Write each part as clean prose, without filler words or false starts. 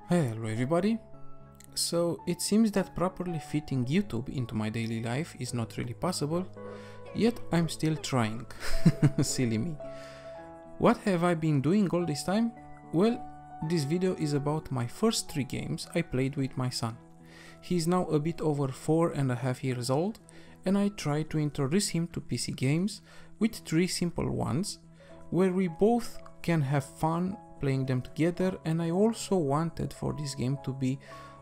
Hello everybody. So it seems that properly fitting YouTube into my daily life is not really possible, yet I'm still trying. Silly me. What have I been doing all this time? Well, this video is about my first 3 games I played with my son. He is now a bit over 4.5 years old, and I try to introduce him to PC games with 3 simple ones, where we both can have fun playing them together. And I also wanted for this game to be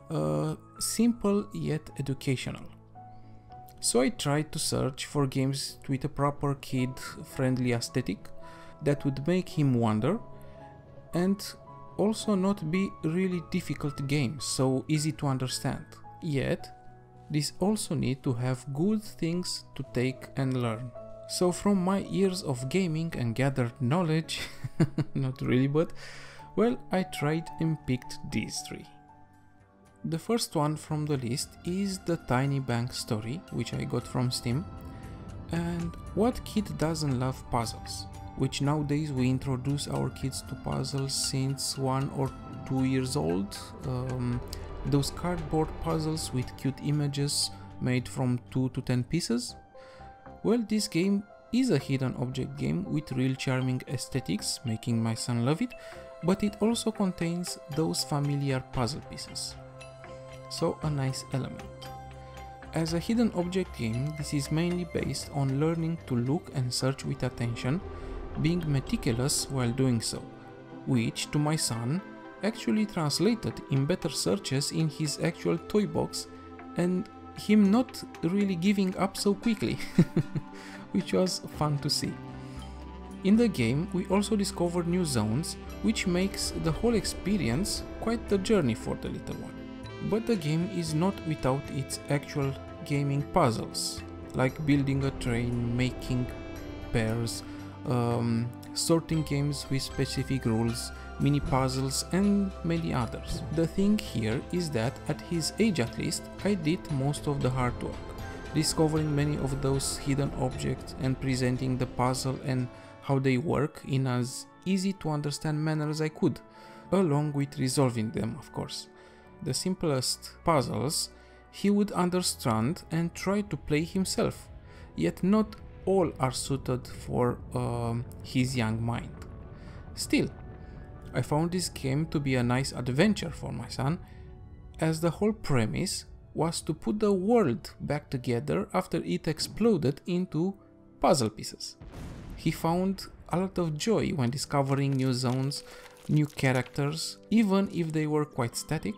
simple yet educational. So I tried to search for games with a proper kid-friendly aesthetic that would make him wonder and also not be really difficult games, so easy to understand. Yet, these also need to have good things to take and learn. So from my years of gaming and gathered knowledge, not really, but well, I tried and picked these 3. The first one from the list is the Tiny Bank Story, which I got from Steam. And what kid doesn't love puzzles? Which nowadays we introduce our kids to puzzles since 1 or 2 years old. Those cardboard puzzles with cute images made from 2 to 10 pieces. Well, this game is a hidden object game with real charming aesthetics, making my son love it, but it also contains those familiar puzzle pieces. So a nice element. As a hidden object game, this is mainly based on learning to look and search with attention, being meticulous while doing so, which to my son actually translated in better searches in his actual toy box and him not really giving up so quickly, which was fun to see. In the game we also discover new zones, which makes the whole experience quite the journey for the little one. But the game is not without its actual gaming puzzles, like building a train, making pairs, sorting games with specific rules, mini puzzles and many others. The thing here is that at his age at least, I did most of the hard work, discovering many of those hidden objects and presenting the puzzle and how they work in as easy to understand manner as I could, along with resolving them, of course. The simplest puzzles he would understand and try to play himself, yet not all are suited for his young mind. Still, I found this game to be a nice adventure for my son, as the whole premise was to put the world back together after it exploded into puzzle pieces. He found a lot of joy when discovering new zones, new characters, even if they were quite static.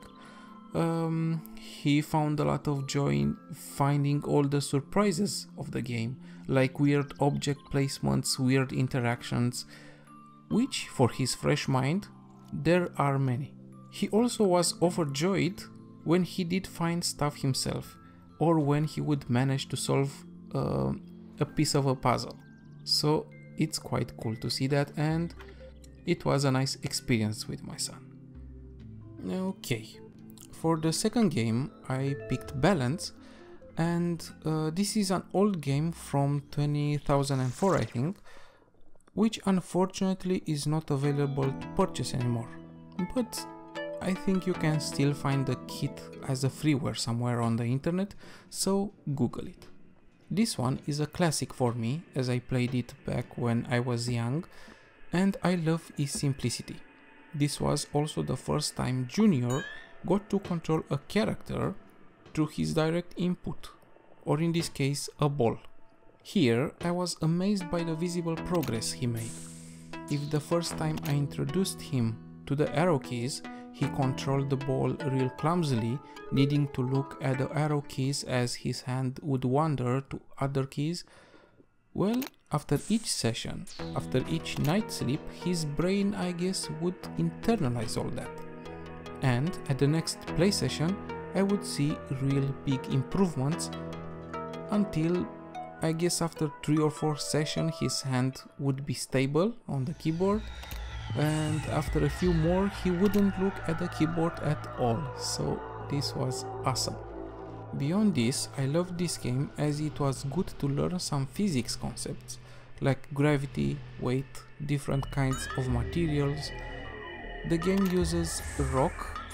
He found a lot of joy in finding all the surprises of the game, like weird object placements, weird interactions, which for his fresh mind, there are many. He also was overjoyed when he did find stuff himself, or when he would manage to solve a piece of a puzzle. So it's quite cool to see that, and it was a nice experience with my son. Okay. For the second game I picked Balance, and this is an old game from 2004 I think, which unfortunately is not available to purchase anymore, but I think you can still find the kit as a freeware somewhere on the internet, so Google it. This one is a classic for me, as I played it back when I was young, and I love its simplicity. This was also the first time Junior got to control a character through his direct input, or in this case a ball. Here I was amazed by the visible progress he made. If the first time I introduced him to the arrow keys, he controlled the ball real clumsily, needing to look at the arrow keys as his hand would wander to other keys, well, after each session, after each night sleep, his brain, I guess, would internalize all that. And at the next play session, I would see real big improvements until, I guess, after 3 or 4 sessions his hand would be stable on the keyboard, and after a few more he wouldn't look at the keyboard at all, so this was awesome. Beyond this, I loved this game as it was good to learn some physics concepts like gravity, weight, different kinds of materials. The game uses rock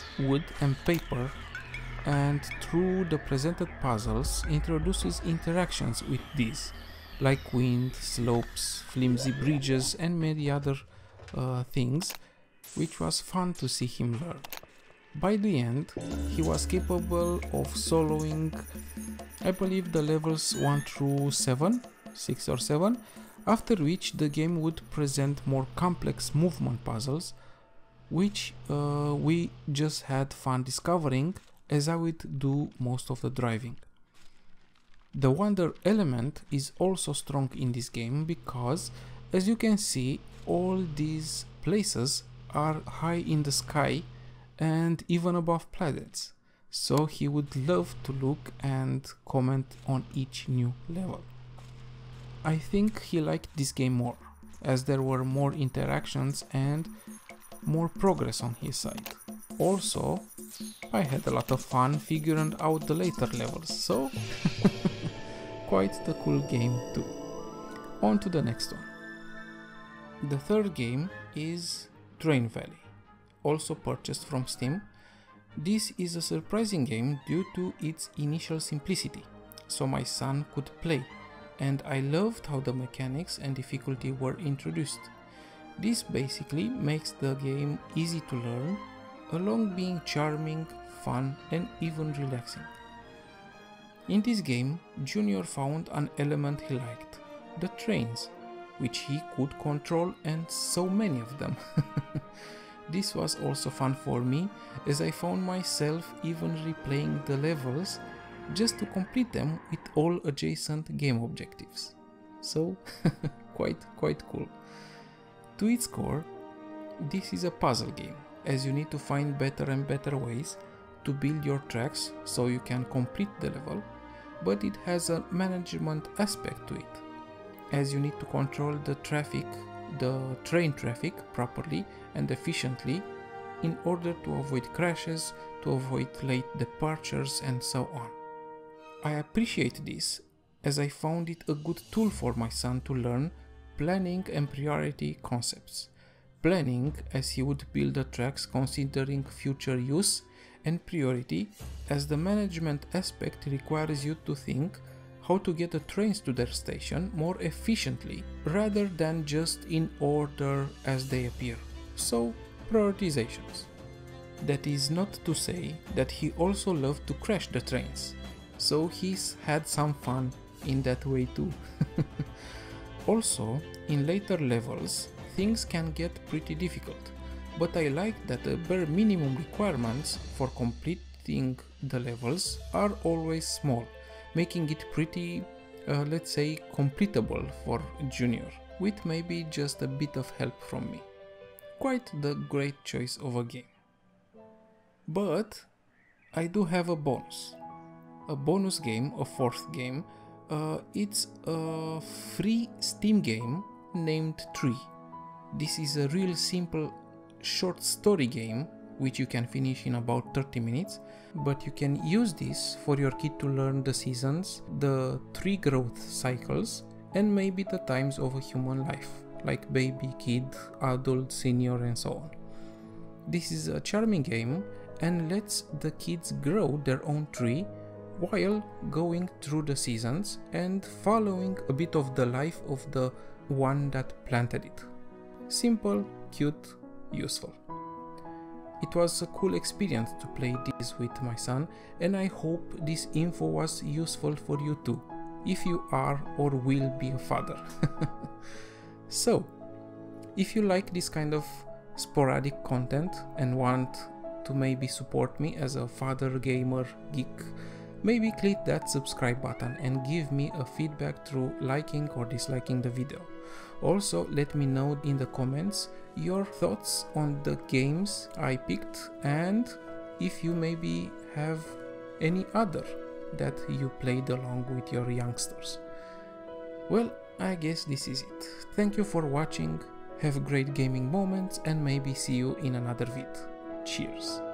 wood and paper, and through the presented puzzles introduces interactions with these, like wind, slopes, flimsy bridges and many other things, which was fun to see him learn. By the end, he was capable of soloing, I believe, the levels 1 through 7, 6 or 7, after which the game would present more complex movement puzzles, which we just had fun discovering, as I would do most of the driving. The wonder element is also strong in this game because, as you can see, all these places are high in the sky and even above planets, so he would love to look and comment on each new level. I think he liked this game more, as there were more interactions and more progress on his side. Also, I had a lot of fun figuring out the later levels, so quite the cool game too. On to the next one. The third game is Train Valley, also purchased from Steam. This is a surprising game due to its initial simplicity, so my son could play, and I loved how the mechanics and difficulty were introduced. This basically makes the game easy to learn, along being charming, fun and even relaxing. In this game, Junior found an element he liked, the trains, which he could control, and so many of them. This was also fun for me, as I found myself even replaying the levels just to complete them with all adjacent game objectives. So, quite cool. To its core, this is a puzzle game, as you need to find better and better ways to build your tracks so you can complete the level, but it has a management aspect to it, as you need to control the train traffic properly and efficiently in order to avoid crashes, to avoid late departures and so on. I appreciate this, as I found it a good tool for my son to learn planning and priority concepts. Planning, as he would build the tracks considering future use, and priority, as the management aspect requires you to think how to get the trains to their station more efficiently, rather than just in order as they appear. So, prioritizations. That is not to say that he also loved to crash the trains, so he's had some fun in that way too. Also, in later levels, things can get pretty difficult, but I like that the bare minimum requirements for completing the levels are always small, making it pretty, let's say, completable for Junior, with maybe just a bit of help from me. Quite the great choice of a game. But I do have a bonus game, a fourth game. It's a free Steam game named Tree. This is a real simple short story game which you can finish in about 30 minutes, but you can use this for your kid to learn the seasons, the tree growth cycles, and maybe the times of a human life, like baby, kid, adult, senior and so on. This is a charming game and lets the kids grow their own tree while going through the seasons and following a bit of the life of the one that planted it. Simple, cute, useful. It was a cool experience to play this with my son, and I hope this info was useful for you too, if you are or will be a father. So, if you like this kind of sporadic content and want to maybe support me as a father gamer geek, maybe click that subscribe button and give me a feedback through liking or disliking the video. Also, let me know in the comments your thoughts on the games I picked, and if you maybe have any other that you played along with your youngsters. Well, I guess this is it. Thank you for watching, have great gaming moments, and maybe see you in another vid. Cheers!